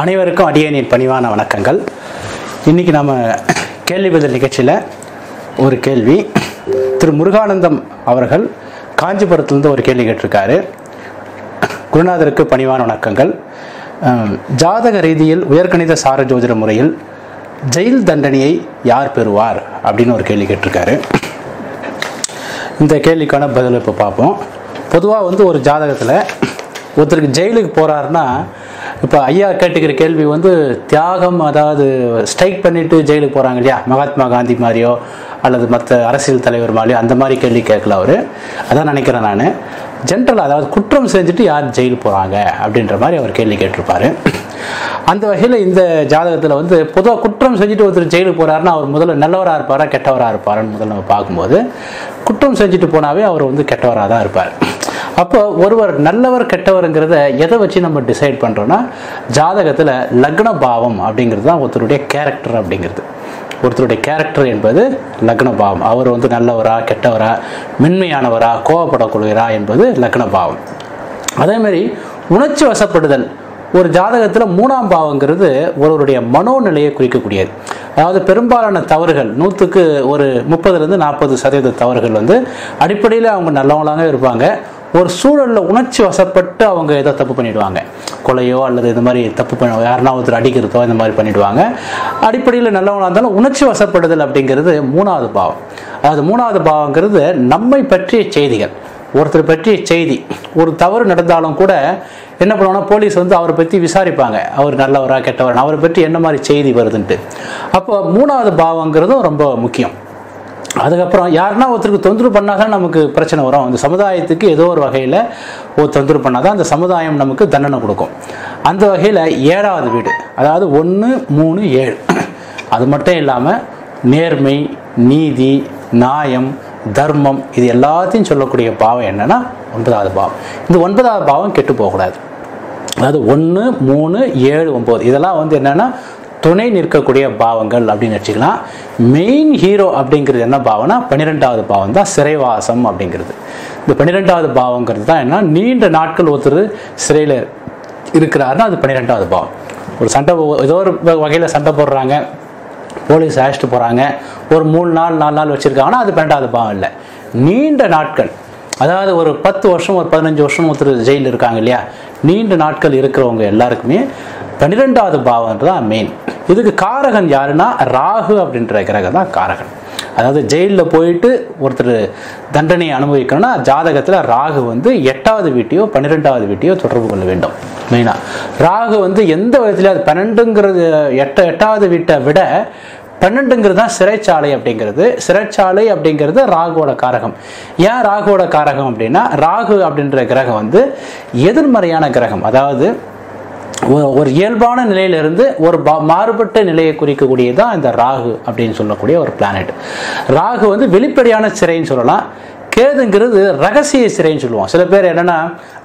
அனைவருக்கும் அடியேனின் பணிவான வணக்கங்கள். இன்றைக்கி நம்ம கேள்வி பதில் நிகழ்ச்சியில் ஒரு கேள்வி திரு முருகானந்தம் அவர்கள் காஞ்சிபுரத்துலேருந்து ஒரு கேள்வி கேட்டிருக்காரு. குருநாதருக்கு பணிவான வணக்கங்கள். ஜாதக ரீதியில் உயர்கணித சார ஜோதிட முறையில் ஜெயில் தண்டனையை யார் பெறுவார் அப்படின்னு ஒரு கேள்வி கேட்டிருக்காரு. இந்த கேள்விக்கான பதில் இப்போ பார்ப்போம். பொதுவாக ஒரு ஜாதகத்தில் ஒருத்தருக்கு ஜெயிலுக்கு போகிறாருன்னா, இப்போ ஐயா கேட்டுக்கிற கேள்வி தியாகம், அதாவது ஸ்ட்ரைக் பண்ணிவிட்டு ஜெயிலுக்கு போகிறாங்க இல்லையா, மகாத்மா காந்தி மாதிரியோ அல்லது மற்ற அரசியல் தலைவர் மாதிரியோ அந்த மாதிரி கேள்வி கேட்கல அவர். அதான் நினைக்கிறேன் நான். ஜென்ரலாக, அதாவது குற்றம் செஞ்சுட்டு யார் ஜெயிலுக்கு போகிறாங்க அப்படின்ற மாதிரி அவர் கேள்வி கேட்டிருப்பார். அந்த வகையில் இந்த ஜாதகத்தில் பொதுவாக குற்றம் செஞ்சுட்டு ஒருத்தர் ஜெயிலுக்கு போகிறாருன்னா அவர் முதல்ல நல்லவராக இருப்பாரா கெட்டவராக இருப்பாருன்னு முதல்ல நம்ம பார்க்கும்போது, குற்றம் செஞ்சுட்டு போனாவே அவர் கெட்டவராக தான் இருப்பார். அப்போ ஒருவர் நல்லவர் கெட்டவருங்கிறத எதை வச்சு நம்ம டிசைட் பண்ணுறோன்னா, ஜாதகத்தில் லக்ன பாவம் அப்படிங்கிறது தான் ஒருத்தருடைய கேரக்டர் அப்படிங்கிறது. ஒருத்தருடைய கேரக்டர் என்பது லக்ன பாவம். அவர் நல்லவரா கெட்டவரா, மென்மையானவரா கோபப்படக்கூடியவரா என்பது லக்ன பாவம். அதேமாதிரி உணர்ச்சி வசப்படுதல், ஒரு ஜாதகத்தில் 3ஆம் பாவங்கிறது ஒருவருடைய மனோநிலையை குறிக்கக்கூடியது. அதாவது பெரும்பாலான தவறுகள் 100க்கு ஒரு 30-40% தவறுகள் அடிப்படையில் அவங்க நல்லவங்களாக இருப்பாங்க. ஒரு சூழலில் உணர்ச்சி வசப்பட்டு அவங்க ஏதோ தப்பு பண்ணிவிடுவாங்க, கொலையோ அல்லது இந்த மாதிரி தப்பு பண்ண யாருன்னா ஒருத்தர் அடிக்கிறதோ இந்த மாதிரி பண்ணிவிடுவாங்க. அடிப்படையில் நல்லவங்களாக இருந்தாலும் உணர்ச்சி வசப்படுதல் அப்படிங்கிறது 3ஆவது பாவம். அதாவது 3ஆவது பாவங்கிறது நம்மை பற்றிய செய்திகள், ஒருத்தர் பற்றிய செய்தி. ஒரு தவறு நடந்தாலும் கூட என்ன பண்ணுவாங்கன்னா, போலீஸ் அவரை பற்றி விசாரிப்பாங்க, அவர் நல்லவரா கெட்டவரா, அவரை பற்றி என்ன மாதிரி செய்தி வருதுன்ட்டு. அப்போ 3ஆவது பாவங்கிறதும் ரொம்ப முக்கியம். அதுக்கப்புறம் யாருன்னா ஒருத்தருக்கு தொந்தரவு பண்ணாதான் நமக்கு பிரச்சனை வரும். அந்த சமுதாயத்துக்கு ஏதோ ஒரு வகையில் ஒரு தொந்தரவு பண்ணாதான் அந்த சமுதாயம் நமக்கு தண்டனை கொடுக்கும். அந்த வகையில் 7வது வீடு, அதாவது 1, 3, 7, அது மட்டும் இல்லாமல் நேர்மை, நீதி, நியாயம், தர்மம், இது எல்லாத்தையும் சொல்லக்கூடிய பாவம் என்னன்னா 9வது பாவம். இந்த 9வது பாவம் கெட்டு போகக்கூடாது. அதாவது 1, 3, 7, 9 இதெல்லாம் என்னன்னா துணை நிற்கக்கூடிய பாவங்கள் அப்படின்னு வச்சுக்கலாம். மெயின் ஹீரோ அப்படிங்கிறது என்ன பாவம்னா 12வது பாவம் தான், சிறைவாசம் அப்படிங்கிறது. இந்த 12வது பாவங்கிறது தான் என்ன, நீண்ட நாட்கள் ஒருத்தர் சிறையில் இருக்கிறாருன்னா அது 12வது பாவம். ஒரு சண்டை, ஏதோ ஒரு வகையில் சண்டை போடுறாங்க, போலீஸ் அழைச்சிட்டு போகிறாங்க, ஒரு 3 நாள் 4 நாள் வச்சுருக்காங்கன்னா அது 12வது பாவம் இல்லை. நீண்ட நாட்கள், அதாவது ஒரு 10 வருஷம் ஒரு 15 வருஷம் ஒருத்தர் ஜெயிலில் இருக்காங்க இல்லையா, நீண்ட நாட்கள் இருக்கிறவங்க எல்லாருக்குமே 12வது பாவம் தான் மெயின். இதுக்கு காரகன் யாருன்னா ராகு அப்படின்ற கிரகம் தான் காரகன். அதாவது ஜெயிலில் போயிட்டு ஒருத்தர் தண்டனையை அனுபவிக்கணும்னா ஜாதகத்தில் ராகு 8வது வீட்டையோ 12வது வீட்டையோ தொடர்பு கொள்ள வேண்டும். மெயினாக ராகு எந்த விதத்துலையும், அது 12ங்கிறது 8வது வீட்டை விட 12ங்கிறது தான் சிறைச்சாலை அப்படிங்கிறது. சிறைச்சாலை அப்படிங்கிறது ராகுவோட காரகம். ஏன் ராகுவோட காரகம் அப்படின்னா, ராகு அப்படின்ற கிரகம் எதிர்மறையான கிரகம். அதாவது ஒரு இயல்பான நிலையிலிருந்து ஒரு மாறுபட்ட நிலையை குறிக்கக்கூடியதான் இந்த ராகு அப்படின்னு சொல்லக்கூடிய ஒரு பிளானட். ராகு வெளிப்படையான சிறைன்னு சொல்லலாம். கேதுங்கிறது ரகசிய சிறைன்னு சொல்லுவோம். சில பேர் என்னன்னா,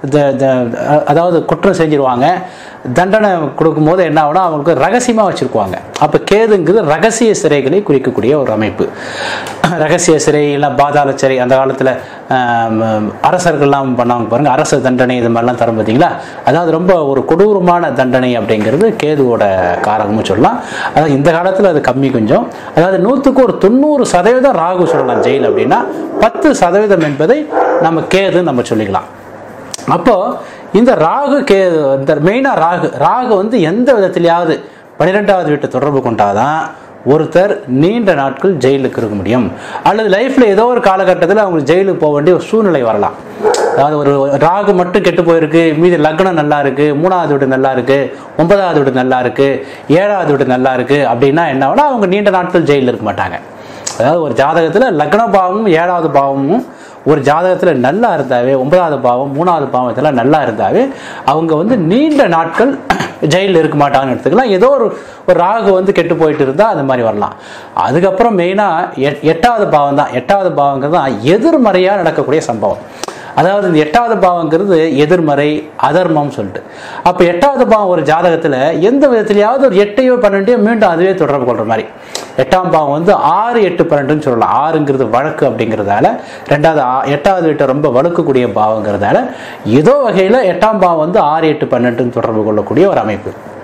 அதாவது குற்றம் செஞ்சிருவாங்க, தண்டனை கொடுக்கும்போது என்ன ஆகுனா அவங்களுக்கு ரகசியமாக வச்சுருக்குவாங்க. அப்போ கேதுங்கிறது ரகசிய சிறைகளை குறிக்கக்கூடிய ஒரு அமைப்பு. ரகசிய சிறை இல்லை பாதாள சிறை, அந்த காலத்தில் அரசர்கள்லாம் பண்ணாங்க பாருங்கள், அரச தண்டனை இது மாதிரிலாம் தரும் பார்த்தீங்களா. அதாவது ரொம்ப ஒரு கொடூரமான தண்டனை அப்படிங்கிறது கேதுவோட காரகம்னு சொல்லலாம். அதாவது இந்த காலத்தில் அது கம்மி கொஞ்சம். அதாவது 100க்கு ஒரு 90% ராகு சொல்லலாம் ஜெயில் அப்படின்னா, 10% என்பதை நம்ம கேது நம்ம சொல்லிக்கலாம். அப்போ இந்த ராகு கேது, இந்த மெயினாக ராகு எந்த விதத்திலேயாவது 12வது வீட்டை தொடர்பு கொண்டாதான் ஒருத்தர் நீண்ட நாட்கள் ஜெயிலுக்கு இருக்க முடியும். அல்லது லைஃப்பில் ஏதோ ஒரு காலகட்டத்தில் அவங்களுக்கு ஜெயிலுக்கு போக வேண்டிய ஒரு சூழ்நிலை வரலாம். அதாவது ஒரு ராகு மட்டும் கெட்டு போயிருக்கு, மீதி லக்னம் நல்லா இருக்குது, 3வது வீடு நல்லா இருக்குது, 9வது வீடு நல்லா இருக்குது, 7வது வீடு நல்லா இருக்குது அப்படின்னா என்ன ஆகுனா அவங்க நீண்ட நாட்கள் ஜெயிலில் இருக்க மாட்டாங்க. அதாவது ஒரு ஜாதகத்தில் லக்ன பாவமும் 7வது பாவமும் ஒரு ஜாதகத்தில் நல்லா இருந்தாவே, 9வது பாவம் 3வது பாவம் இதெல்லாம் நல்லா இருந்தாவே அவங்க நீண்ட நாட்கள் ஜெயிலில் இருக்க மாட்டாங்கன்னு எடுத்துக்கலாம். ஏதோ ஒரு ராகு கெட்டு போயிட்டு இருந்தால் அந்த மாதிரி வரலாம். அதுக்கப்புறம் மெயினாக 8வது பாவம் தான். 8வது பாவங்கிறது தான் எதிர்மறையாக நடக்கக்கூடிய சம்பவம். அதாவது இந்த 8வது பாவங்கிறது எதிர்மறை, அதர்மம் சொல்லிட்டு. அப்போ 8வது பாவம் ஒரு ஜாதகத்தில் எந்த விதத்திலேயாவது ஒரு 8யோ 12யோ மீண்டும் அதுவே தொடர்பு கொள்கிற மாதிரி. 8ஆம் பாவம் 6, 8, 12ன்னு சொல்லலாம். 6ங்கிறது வழக்கு அப்படிங்கிறதால, 8வது வீட்டை ரொம்ப வழுக்கக்கூடிய பாவங்கிறதால ஏதோ வகையில் 8ஆம் பாவம் 6, 8, 12ன்னு தொடர்பு கொள்ளக்கூடிய ஒரு அமைப்பு.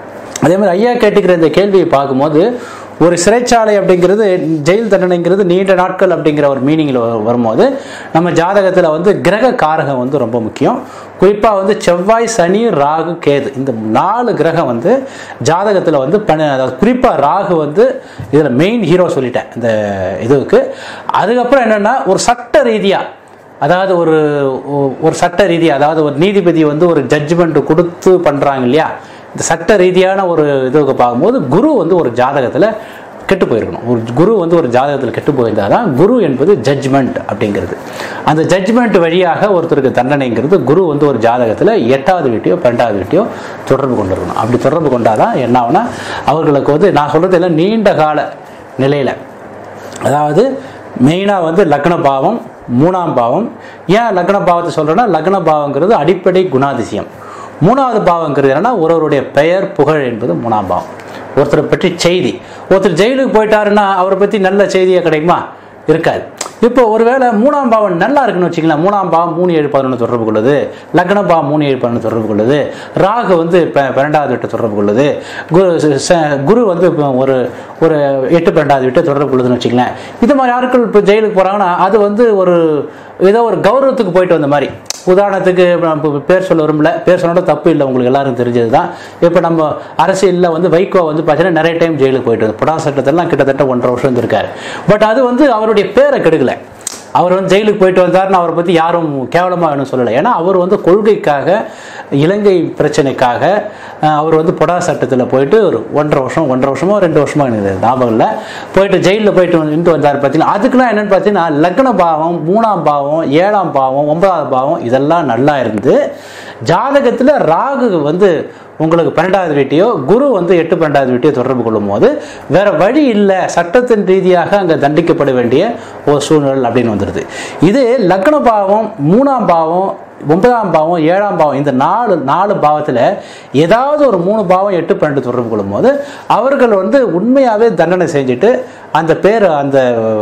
அதே மாதிரி ஐயா கேட்டுக்கிற இந்த கேள்வியை பார்க்கும்போது ஒரு சிறைச்சாலை அப்படிங்கிறது, ஜெயில் தண்டனைங்கிறது நீண்ட நாட்கள் அப்படிங்கிற ஒரு மீனிங்கில் வரும்போது நம்ம ஜாதகத்தில் வந்து கிரக காரகம் வந்து ரொம்ப முக்கியம். குறிப்பாக வந்து செவ்வாய், சனி, ராகு, கேது இந்த 4 கிரகம் வந்து ஜாதகத்தில் வந்து குறிப்பாக ராகு வந்து இதில் மெயின் ஹீரோ சொல்லிட்டேன் இந்த இதுக்கு. அதுக்கப்புறம் என்னென்னா ஒரு சட்ட ரீதியாக, அதாவது ஒரு சட்ட ரீதியாக, அதாவது ஒரு நீதிபதி வந்து ஒரு ஜட்ஜ்மெண்ட் கொடுத்து பண்ணுறாங்க இல்லையா, இந்த சட்ட ரீதியான ஒரு இதுக்கு பார்க்கும்போது குரு வந்து ஒரு ஜாதகத்தில் கெட்டு போயிருக்கணும். ஒரு குரு வந்து ஒரு ஜாதகத்தில் கெட்டு போயிருந்தால் தான் குரு என்பது ஜட்ஜ்மெண்ட் அப்படிங்கிறது. அந்த ஜட்ஜ்மெண்ட் வழியாக ஒருத்தருக்கு தண்டனைங்கிறது குரு வந்து ஒரு ஜாதகத்தில் 8வது வீட்டையோ 12வது வீட்டையோ தொடர்பு கொண்டு இருக்கணும். அப்படி தொடர்பு கொண்டால் தான் என்ன ஆகுனா அவர்களுக்கு வந்து நான் சொல்கிறது எல்லாம் நீண்ட கால நிலையில், அதாவது மெயினாக வந்து லக்ன பாவம், 3ஆம் பாவம். ஏன் லக்ன பாவத்தை சொல்கிறேன்னா, லக்ன பாவங்கிறது அடிப்படை குணாதிசயம். 3வது பாவங்கிறது என்னன்னா ஒருவருடைய பெயர், புகழ் என்பது 3ஆம் பாவம். ஒருத்தரை பற்றி செய்தி, ஒருத்தர் ஜெயிலுக்கு போயிட்டாருன்னா அவரை பற்றி நல்ல செய்தியாக கிடைக்குமா? இருக்காது. இப்போ ஒருவேளை 3ஆம் பாவம் நல்லா இருக்குன்னு வச்சுக்கலாம், 3ஆம் பாவம் 3, 7, 11 தொடர்பு கொள்ளுது, லக்ன பாவம் 3, 7, 11 தொடர்பு கொள்ளுது, ராகு வந்து 12வது வீட்டை தொடர்பு கொள்ளுது, குரு வந்து ஒரு 8, 12வது வீட்டை தொடர்பு கொள்ளுதுன்னு வச்சுக்கலாம். இது மாதிரி ஆட்கள் இப்போ ஜெயிலுக்கு போகிறாங்கன்னா அது வந்து ஏதோ ஒரு கௌரவத்துக்கு போயிட்டு வந்த மாதிரி. உதாரணத்துக்கு பேர் சொல்ல விரும்பல, பேர் சொன்னோட தப்பு இல்லை, உங்களுக்கு எல்லாருக்கும் தெரிஞ்சது தான். இப்போ நம்ம அரசியலில் வந்து வைகோ வந்து பார்த்தீங்கன்னா நிறைய டைம் ஜெயிலுக்கு போயிட்டு புடா சட்டத்தெல்லாம் கிட்டத்தட்ட 1.5 வருஷம் இருந்திருக்காரு. பட் அது வந்து அவருடைய பேரை கெடுக்கல. அவர் வந்து ஜெயிலுக்கு போயிட்டு வந்தார்னு அவரை பற்றி யாரும் கேவலமாக வேணும் சொல்லலை. ஏன்னா அவர் வந்து கொள்கைக்காக, இலங்கை பிரச்சனைக்காக அவர் வந்து புடா சட்டத்தில் போயிட்டு ஒரு 1.5 வருஷமோ 2 வருஷமோ எனக்கு ஞாபகம் இல்லை, போயிட்டு ஜெயிலில் போயிட்டு வந்தார். பார்த்தீங்கன்னா அதுக்கெல்லாம் என்னென்னு பார்த்தீங்கன்னா லக்ன பாவம், 3ஆம் பாவம், 7ஆம் பாவம், 9வது பாவம் இதெல்லாம் நல்லா இருந்து ஜாதகத்தில் ராகு வந்து உங்களுக்கு 12வது வீட்டையோ, குரு வந்து 8, 12வது வீட்டையோ தொடர்பு கொள்ளும் போது வேற வழி இல்லை, சட்டத்தின் ரீதியாக அங்கே தண்டிக்கப்பட வேண்டிய ஒரு சூழ்நிலை அப்படின்னு வந்துடுது. இது லக்ன பாவம், 3ஆம் பாவம், 9ஆம் பாவம், 7ஆம் பாவம் இந்த 4 பாவத்தில் ஏதாவது ஒரு 3 பாவம் 8, 12 தொடர்பு கொள்ளும் போது அவர்கள் வந்து உண்மையாகவே தண்டனை செஞ்சுட்டு அந்த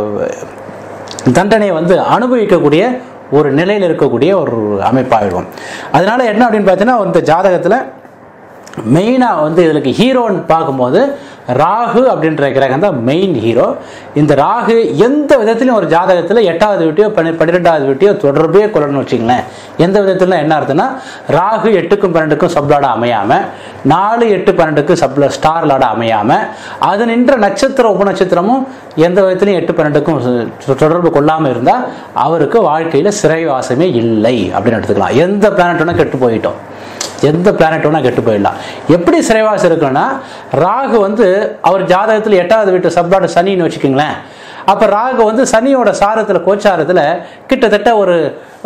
தண்டனையை வந்து அனுபவிக்கக்கூடிய ஒரு நிலையில் இருக்கக்கூடிய ஒரு அமைப்பாகிடும். அதனால என்ன அப்படின்னு பார்த்தீங்கன்னா இந்த ஜாதகத்தில் மெயினாக வந்து இதுக்கு ஹீரோன்னு பார்க்கும்போது ராகு அப்படின்ற கிரகம் தான் மெயின் ஹீரோ. இந்த ராகு எந்த விதத்திலையும் ஒரு ஜாதகத்தில் 8வது வீட்டையோ 12வது வீட்டையோ தொடர்பே கொள்ளணும்னு வச்சிங்களேன். எந்த விதத்தில் என்ன அர்த்தம்னா, ராகு 8க்கும் 12க்கும் சப்லாட அமையாமல், 4, 8, 12க்கு ஸ்டார் லாட அமையாமல், அது நின்ற நட்சத்திர உபநட்சத்திரமும் எந்த விதத்திலையும் 8, 12க்கும் தொடர்பு கொள்ளாமல் இருந்தால் அவருக்கு வாழ்க்கையில் சிறைவாசமே இல்லை அப்படின்னு எடுத்துக்கலாம். எந்த பிளானட்டோனா கெட்டு போயிட்டோம், எந்த பிளானட் வேணா கெட்டு போயிடலாம். எப்படி சிறைவாசம் இருக்குன்னா, ராகு வந்து அவர் ஜாதகத்தில் 8வது வீட்டு சப்ளாட் சனின்னு வச்சுக்கோங்களேன். அப்போ ராகு வந்து சனியோட சாரத்தில், கோச்சாரத்தில் கிட்டத்தட்ட ஒரு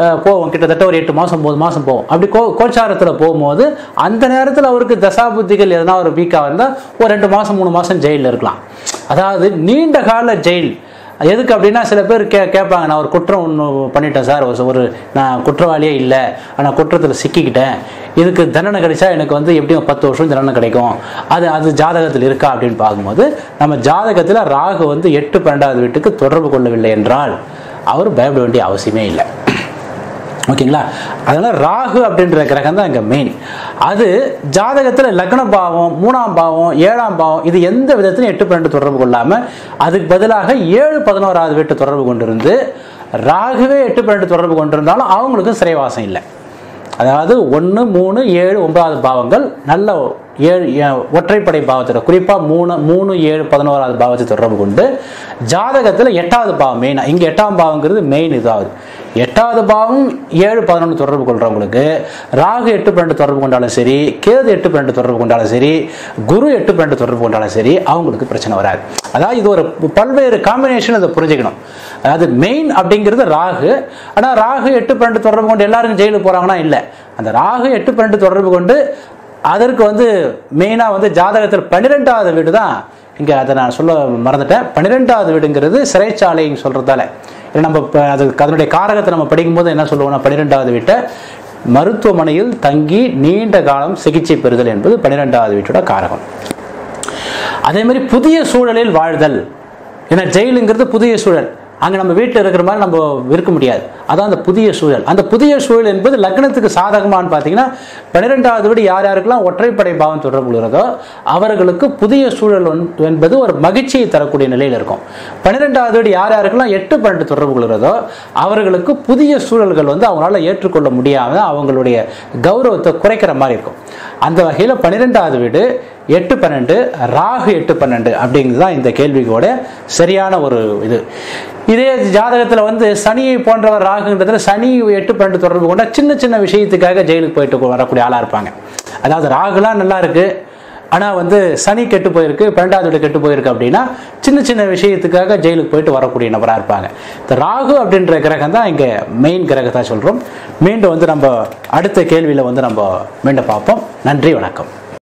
8 மாதம் 9 மாதம் போகும். அப்படி கோச்சாரத்தில் போகும்போது அந்த நேரத்தில் அவருக்கு தசாபுத்திகள் எதனா ஒரு வீக்காக இருந்தால் ஒரு 2 மாதம் 3 மாதம் ஜெயிலில் இருக்கலாம். அதாவது நீண்ட கால ஜெயில். எதுக்கு அப்படின்னா, சில பேர் கேட்பாங்க, நான் ஒரு குற்றம் ஒன்று பண்ணிட்டேன் சார், நான் குற்றவாளியே இல்லை, ஆனால் குற்றத்தில் சிக்கிக்கிட்டேன், இதுக்கு தண்டனை கிடைச்சா எனக்கு வந்து எப்படியும் 10 வருஷம் தண்டனை கிடைக்கும், அது ஜாதகத்தில் இருக்கா அப்படின்னு பார்க்கும்போது நம்ம ஜாதகத்தில் ராகு வந்து 8, 12வது வீட்டுக்கு தொடர்பு கொள்ளவில்லை என்றால் அவர் பயப்பட வேண்டிய அவசியமே இல்லை. ஓகேங்களா? அதனால ராகு அப்படின்ற கிரகம் தான் இங்கே மெயின். அது ஜாதகத்தில் லக்ன பாவம், 3ஆம் பாவம், 7ஆம் பாவம் இது எந்த விதத்திலும் 8, 12 தொடர்பு கொள்ளாமல் அதுக்கு பதிலாக 7, 11வது வீட்டை தொடர்பு கொண்டிருந்து ராகுவே 8, 12 தொடர்பு கொண்டிருந்தாலும் அவங்களுக்கும் சிறைவாசம் இல்லை. அதாவது 1, 3, 7, 9வது பாவங்கள் நல்ல 7 ஒற்றைப்படை பாவத்தில், குறிப்பாக 3, 7, 11வது பாவத்தை தொடர்பு கொண்டு ஜாதகத்தில் 8வது பாவம் மெயினாக, இங்கே 8ஆம் பாவங்கிறது மெயின் இதாவது. 8வது பாவம் 7, 11 தொடர்பு கொள்றவங்களுக்கு ராகு 8, 12 தொடர்பு கொண்டாலும் சரி, கேது 8, 12 தொடர்பு கொண்டாலும் சரி, குரு 8, 12 தொடர்பு கொண்டாலும் சரி அவங்களுக்கு பிரச்சனை வராது. அதாவது இது ஒரு பல்வேறு காம்பினேஷன், அதை புரிஞ்சுக்கணும். அதாவது மெயின் அப்படிங்கிறது ராகு. ஆனால் ராகு 8, 12 தொடர்பு கொண்டு எல்லாருக்கும் ஜெயிலுக்கு போகிறாங்கன்னா இல்லை. அந்த ராகு 8, 12 தொடர்பு கொண்டு அதற்கு வந்து மெயினாக வந்து ஜாதகத்தில் 12வது வீடு தான் இங்கே. அதை நான் சொல்ல மறந்துட்டேன். 12வது வீடுங்கிறது சிறைச்சாலைன்னு சொல்கிறதால நம்ம அதனுடைய காரகத்தை நம்ம படிக்கும்போது என்ன சொல்லுவோம்னா, 12வது வீட்டை மருத்துவமனையில் தங்கி நீண்ட காலம் சிகிச்சை பெறுதல் என்பது 12வது வீட்டோட காரகம். அதே மாதிரி புதிய சூழலில் வாழ்தல், ஏன்னா ஜெயிலுங்கிறது புதிய சூழல். அங்கே நம்ம வீட்டில் இருக்கிற மாதிரி நம்ம இருக்க முடியாது. அதான் அந்த புதிய சூழல். அந்த புதிய சூழல் என்பது லக்னத்துக்கு சாதகமானு பார்த்தீங்கன்னா 12வது வீடு யார் யாருக்கெல்லாம் ஒற்றைப்படை பாவம் தொடர்பு கொள்கிறதோ அவர்களுக்கு புதிய சூழல் என்பது ஒரு மகிழ்ச்சியை தரக்கூடிய நிலையில் இருக்கும். 12வது வீடு யார் யாருக்கெல்லாம் 8, 12 தொடர்பு கொள்கிறதோ அவர்களுக்கு புதிய சூழல்கள் அவங்களால ஏற்றுக்கொள்ள முடியாமல் அவங்களுடைய கௌரவத்தை குறைக்கிற மாதிரி இருக்கும். அந்த வகையில் 12வது வீடு 8, 12 ராகு 8, 12 அப்படிங்கிறது தான் இந்த கேள்விக்கோட சரியான ஒரு இது. இதே ஜாதகத்தில் சனியை போன்றவர் ராகுன்றதுல சனி 8, 12 தொடர்பு கொண்டா சின்ன சின்ன விஷயத்துக்காக ஜெயிலுக்கு போயிட்டு வரக்கூடிய ஆளாக இருப்பாங்க. அதாவது ராகுலாம் நல்லா இருக்கு, ஆனால் சனி கெட்டு போயிருக்கு, 12வது வீடு கெட்டு போயிருக்கு அப்படின்னா சின்ன சின்ன விஷயத்துக்காக ஜெயிலுக்கு போயிட்டு வரக்கூடிய நபராக இருப்பாங்க. இந்த ராகு அப்படின்ற கிரகம் தான் இங்கே மெயின் கிரகத்தை சொல்கிறோம். மீண்டும் நம்ம அடுத்த கேள்வியில் நம்ம மீண்டும் பார்ப்போம். நன்றி, வணக்கம்.